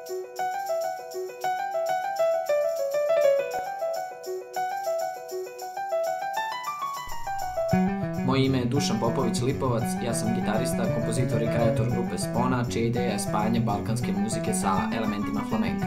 Moje ime je Dušan Popović-Lipovac, ja sam gitarista, kompozitor i kreator grupe Spona, čija ideja je spajanje balkanske muzike sa elementima flamenka.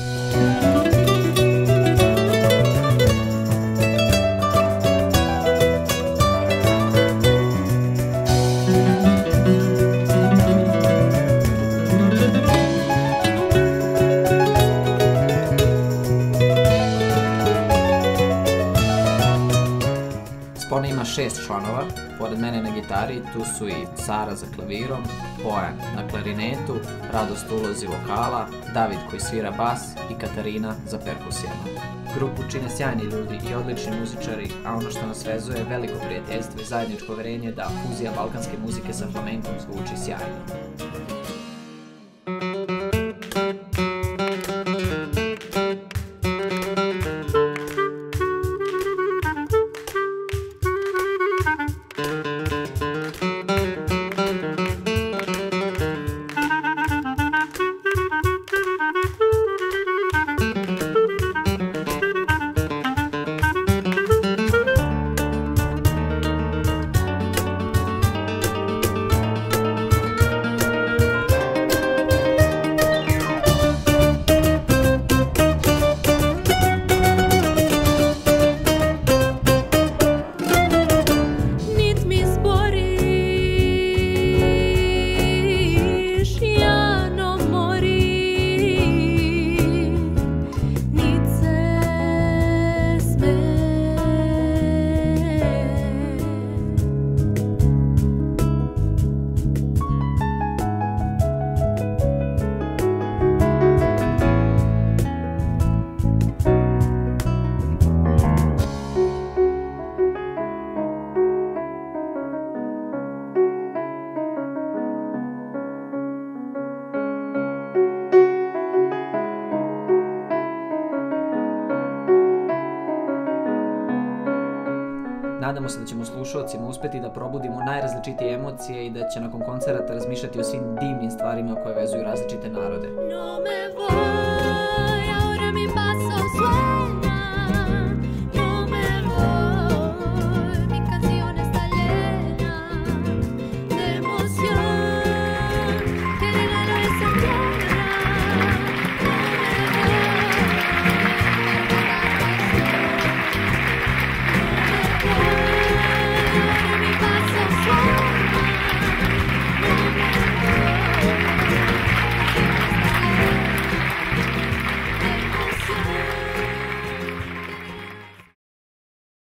Spona ima 6 članova, pored mene na gitari tu su i Sara za klavirom, Bojan na klarinetu, Radost u ulozi vokala, David koji svira bas i Katarina za perkusijama. Grupu čine sjajni ljudi i odlični muzičari, a ono što nas vezuje je veliko prijateljstvo i zajedničko uverenje da fuzija balkanske muzike sa flamenkom zvuči sjajno. Nadamo se da ćemo slušalcima uspeti da probudimo najrazličitije emocije i da će nakon koncerata razmišljati o svim divnim stvarima koje vezuju različite narode. No me voy, ahora mi paso suelto.